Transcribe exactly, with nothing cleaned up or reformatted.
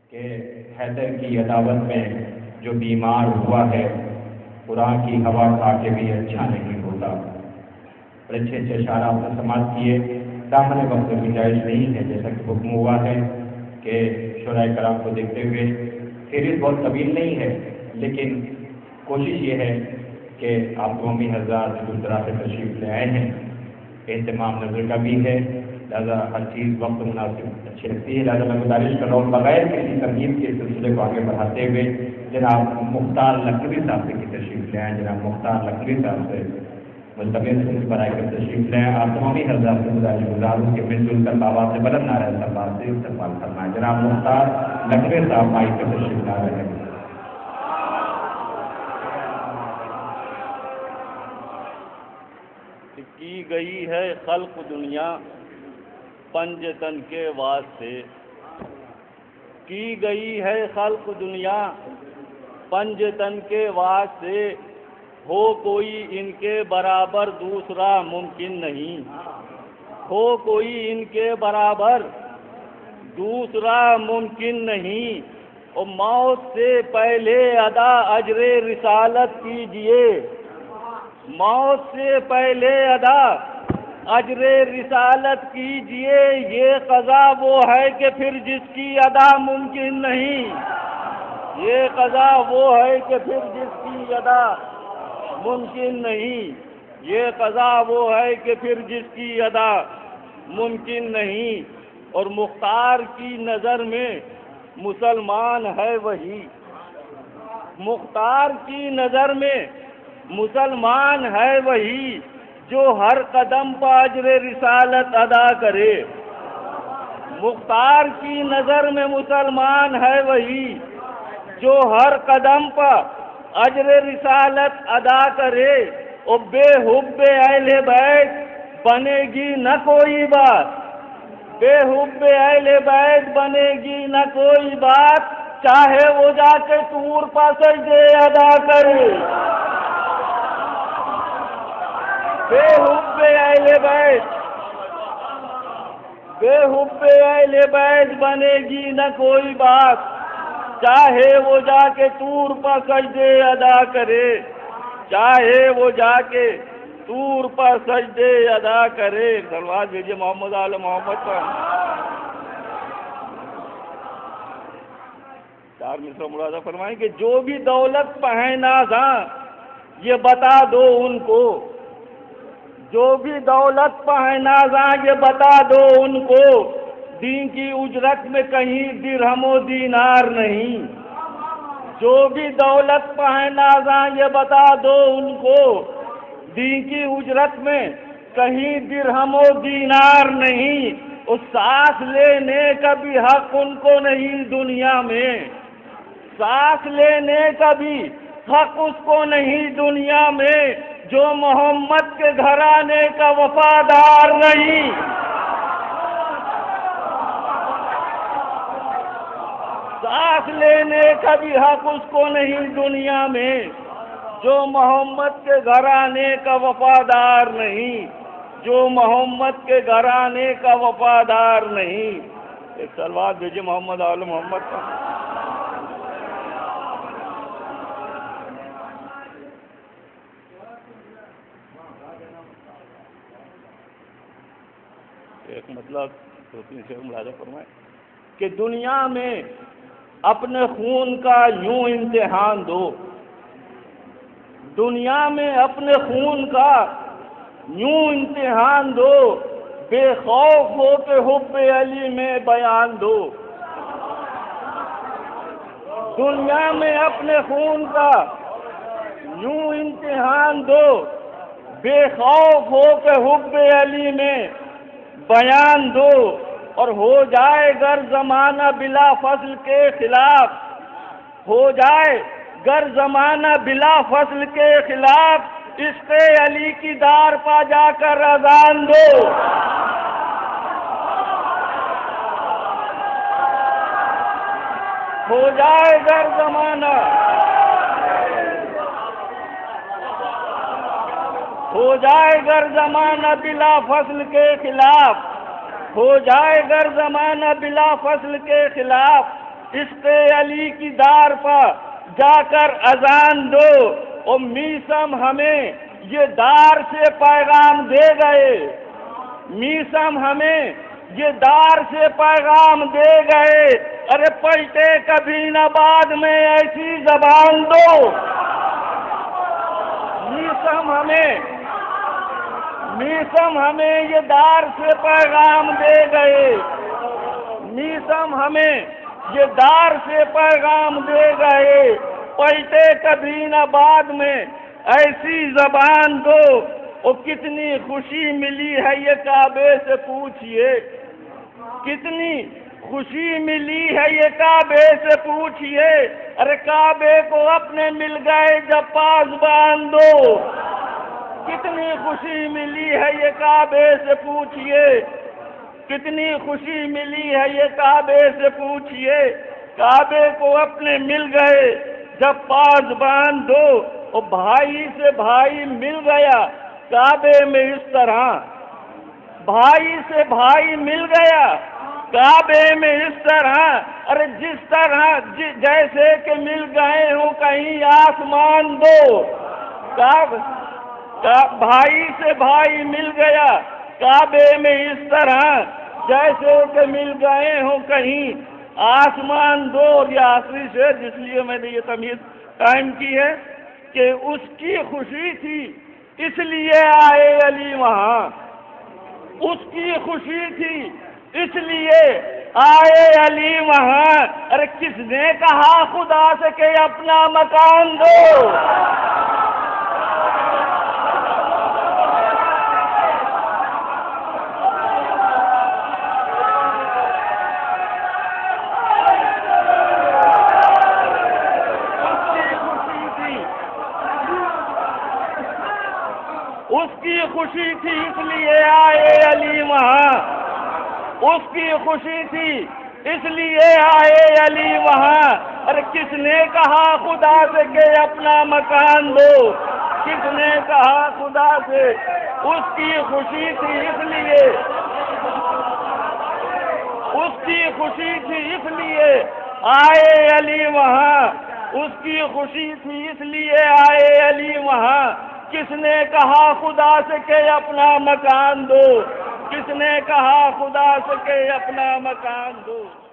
کہ حیدر کی عداوت میں جو بیمار ہوا ہے قرآن کی ہوا کھا کے بھی اچھا نہیں ہوتا۔ بڑے اچھے اچھے اشعار آپ نے سماعت کیے۔ دامن وقت میں گنجائش نہیں ہے، جیسا کہ حکم ہوا ہے کہ شعراء کرام کو دیکھتے ہوئے فہرست بہت طویل نہیں ہے، لیکن کوشش یہ ہے کہ آپ قومی حضرات دور دراز سے تشریف لے آئے ہیں، اہتمام نظر کا بھی ہے، لہٰذا ہر چیز وقت مناسب اچھی لگتی ہے۔ لہٰذا میں گزارش کر رہا ہوں بغیر کسی ترغیب کے سلسلے کو آگے بڑھاتے ہوئے جناب مختار لکھنوی صاحب سے کی تشریف لے آئیں۔ جناب مختار لکھنوی صاحب سے ملتمس سے برائے کر تشریف لیں۔ آپ تمامی حضرات سے گزارش گزار ہوں کہ مل جل کر بابا سے بلند نعرہ تقبیر سے استقبال کرنا ہے۔ جناب مختار لکھنوی صاحب مائک پر تشریف لا رہے ہیں۔ کی گئی ہے خلق دنیا پنجتن کے واسطے، کی گئی ہے خلق دنیا پنجتن کے واسطے، ہو کوئی ان کے برابر دوسرا ممکن نہیں، ہو کوئی ان کے برابر دوسرا ممکن نہیں، اور موت سے پہلے ادا اجر رسالت کیجئے، موت سے پہلے ادا اجر رسالت کیجئے، یہ قضا وہ ہے کہ پھر جس کی ادا ممکن نہیں، یہ قضا وہ ہے کہ پھر جس کی ادا ممکن نہیں، یہ قضا وہ ہے کہ پھر جس کی ادا ممکن نہیں، اور مختار کی نظر میں مسلمان ہے وہی، مختار کی نظر میں مسلمان ہے وہی جو ہر قدم پر اجر رسالت ادا کرے، مختار کی نظر میں مسلمان ہے وہی جو ہر قدم پر اجر رسالت ادا کرے، اور بے حب اہل بیت بنے گی نہ کوئی بات، بے حب اہل بیت بنے گی نہ کوئی بات، چاہے وہ جا کے طور پر سجدے ادا کرے، بے حب اہل بیت بے حب اہل بیت بنے گی نہ کوئی بات، چاہے وہ جا کے طور پر سجدے ادا کرے، چاہے وہ جا کے طور پر سجدے ادا کرے۔ صلوات بھیجیے محمد آل محمد پر۔ چار مصرع ملاحظہ فرمائیں کہ جو بھی دولت پہ نازاں یہ بتا دو ان کو، جو بھی دولت پہ نازاں یہ بتا دو ان کو، دین کی اجرت میں کہیں درہم و دینار نہیں، جو بھی دولت پہ نازاں یہ بتا دو ان کو، دین کی اجرت میں کہیں درہم و دینار نہیں، اس سانس لینے کا بھی حق ان کو نہیں دنیا میں، سانس لینے کا بھی حق اس کو نہیں دنیا میں جو محمد کے گھرانے کا وفادار نہیں، سانس لینے کا بھی حق اس کو نہیں دنیا میں جو محمد کے گھرانے کا وفادار نہیں، جو محمد کے گھرانے کا وفادار نہیں۔ ایک صلوات بھیجیے محمد آل محمد کا۔ ایک مطلب دو تین شعر ملاحظہ فرمائیں کہ دنیا میں اپنے خون کا یوں امتحان دو، دنیا میں اپنے خون کا یوں امتحان دو، بے خوف ہو کے حب علی میں بیان دو، دنیا میں اپنے خون کا یوں امتحان دو، بے خوف ہو کے حب علی میں بیان دو، اور ہو جائے گر زمانہ بلا فصل کے خلاف، ہو جائے گر زمانہ بلا فصل کے خلاف، عشق علی کی دار پا جا کر اذان دو، ہو جائے گر زمانہ ہو جائے گر زمانہ بلا فصل کے خلاف، ہو جائے گر زمانہ بلا فصل کے خلاف، عشق علی کی دار پر جا کر اذان دو۔ اور میسم ہمیں یہ دار سے پیغام دے گئے، میسم ہمیں یہ دار سے پیغام دے گئے، ارے پلٹے کبھی نہ بعد میں ایسی زبان دو۔ میسم ہمیں میسم ہمیں یہ دار سے پیغام دے گئے، میسم ہمیں یہ دار سے پیغام دے گئے، پلٹے کبھی نہ بعد میں ایسی زبان دو۔ اور کتنی خوشی ملی ہے یہ کعبے سے پوچھئے، کتنی خوشی ملی ہے یہ کعبے سے پوچھئے، ارے کعبے کو اپنے مل گئے جب پاس باندھ دو۔ کتنی خوشی ملی ہے یہ کعبے سے پوچھئے، کتنی خوشی ملی ہے یہ کعبے سے پوچھئے، کعبے کو اپنے مل گئے جب پاس باندھ دو۔ اور بھائی سے بھائی مل گیا کعبے میں اس طرح، بھائی سے بھائی مل گیا کعبے میں اس طرح، ارے جس طرح جیسے کہ مل گئے ہوں کہیں آسمان دو۔ بھائی سے بھائی مل گیا کعبے میں اس طرح جیسے کہ مل گئے ہوں کہیں آسمان دو۔ اور یہ آخری شعر جس لیے میں نے یہ تمیز قائم کی ہے کہ اس کی خوشی تھی اس لیے آئے علی وہاں، اس کی خوشی تھی اس لیے آئے علی وہاں، ارے کس نے کہا خدا سے کہ اپنا مکان دو۔ اس کی خوشی تھی اس لیے آئے علی وہاں، اس کی خوشی تھی اس لیے آئے علی وہاں، ارے کس نے کہا خدا سے کہ اپنا مکان دو، کس نے کہا خدا سے، اس کی خوشی تھی اس لیے، اس کی خوشی تھی اس لیے آئے علی وہاں، اس کی خوشی تھی اس لیے آئے علی وہاں، کس نے کہا خدا سے کہ اپنا مکان دو، کس نے کہا خدا سے کہ اپنا مکان دو۔